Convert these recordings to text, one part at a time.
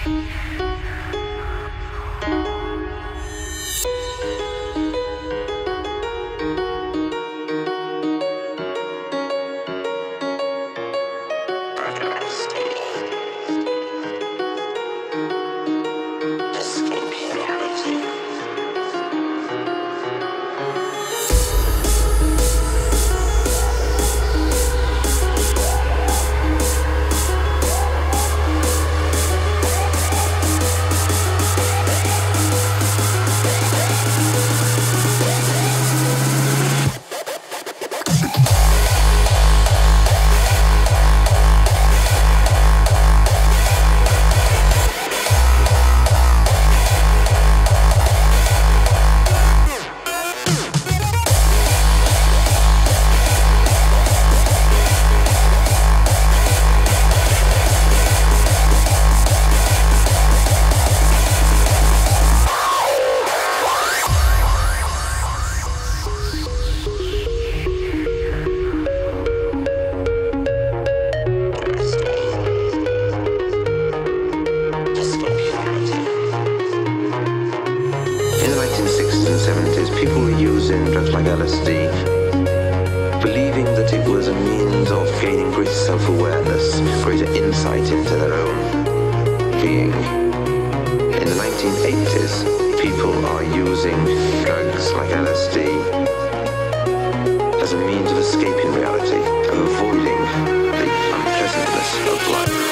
drugs like LSD, believing that it was a means of gaining greater self-awareness, greater insight into their own being. In the 1980s, people are using drugs like LSD as a means of escaping reality, of avoiding the unpleasantness of life.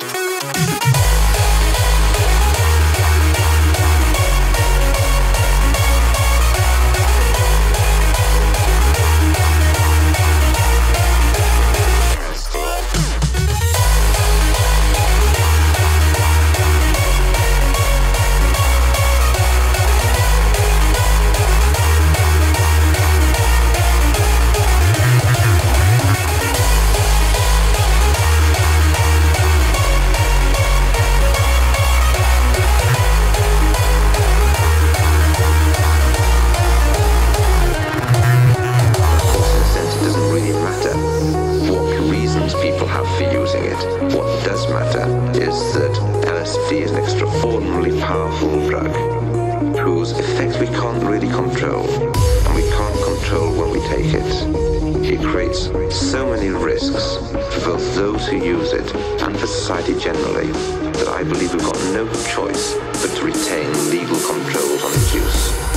What does matter is that LSD is an extraordinarily powerful drug whose effects we can't really control, and we can't control when we take it. It creates so many risks for both those who use it and for society generally that I believe we've got no choice but to retain legal controls on its use.